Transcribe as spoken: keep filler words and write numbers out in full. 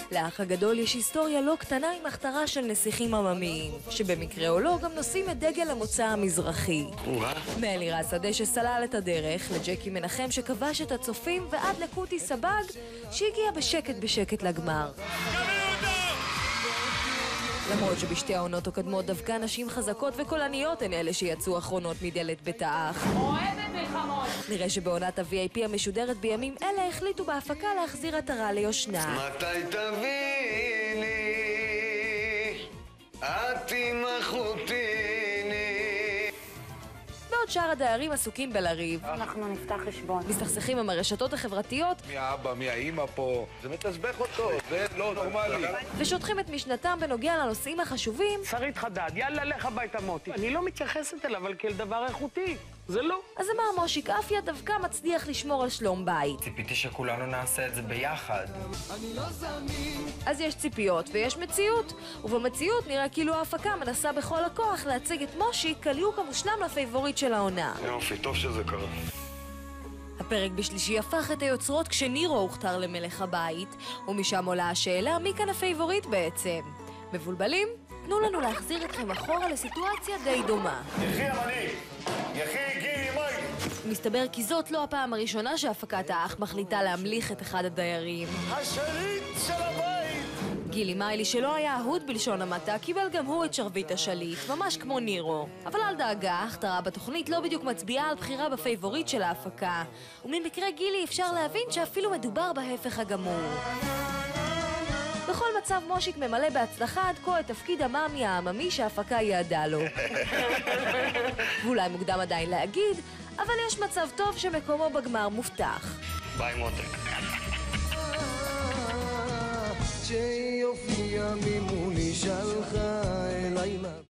לאח הגדול יש היסטוריה לא קטנה עם הכתרה של נסיכים עממיים, שבמקרה או לא גם נושאים את דגל המוצא המזרחי. מאלירז שדה שסלל את הדרך, לג'קי מנחם שכבש את הצופים, ועד לקוטי סבג שהגיע בשקט בשקט לגמר. למרות שבשתי העונות הקודמות דווקא נשים חזקות וקולניות הן אלה שיצאו אחרונות מדלת בית האח. אוהבת מלחמות! נראה שבעונת ה-וי איי פי המשודרת בימים אלה החליטו בהפקה להחזיר עטרה ליושנה. מתי תביני, את עם אחותיני. בעוד שאר הדיירים עסוקים בלריב. אנחנו נפתח חשבון. מסתכסכים עם הרשתות החברתיות. מי האבא, מי האמא פה? זה מתסבך אותו, זה לא נורמלי. ושותחים את משנתם בנוגע לנושאים החשובים. שרית חדד, יאללה לך הביתה מוטי. אני לא מתייחסת אליו, אבל כאל דבר איכותי. זה לא. אז אמר מושיק אפיה דווקא מצליח לשמור על שלום בית. ציפיתי שכולנו נעשה את זה ביחד. אז יש ציפיות ויש מציאות, ובמציאות נראה כאילו ההפקה מנסה בכל הכוח להציג את מושיק כליהוק המושלם לפייבוריט של העונה. יופי, טוב שזה קרה. הפרק בשלישי הפך את היוצרות כשנירו הוכתר למלך הבית, ומשם עולה השאלה מי כאן הפייבוריט בעצם. מבולבלים? תנו לנו להחזיר אתכם אחורה לסיטואציה די דומה. יחי המנהיג! יחי גילי מיילי! מסתבר כי זאת לא הפעם הראשונה שהפקת האח מחליטה להמליך את אחד הדיירים. השליט של הבית! גילי מיילי, שלא היה אהוד בלשון המעטה, קיבל גם הוא את שרביט השליט, ממש כמו נירו. אבל אל דאגה, ההכתרה בתוכנית לא בדיוק מצביעה על בחירה בפייבוריט של ההפקה. וממקרה גילי אפשר להבין שאפילו מדובר בהפך הגמור. בכל מצב מושיק ממלא בהצלחה עד כה את תפקיד המאמי העממי שההפקה יעדה לו. ואולי מוקדם עדיין להגיד, אבל יש מצב טוב שמקומו בגמר מובטח. ביי מותק. שיופיע ממולי שלום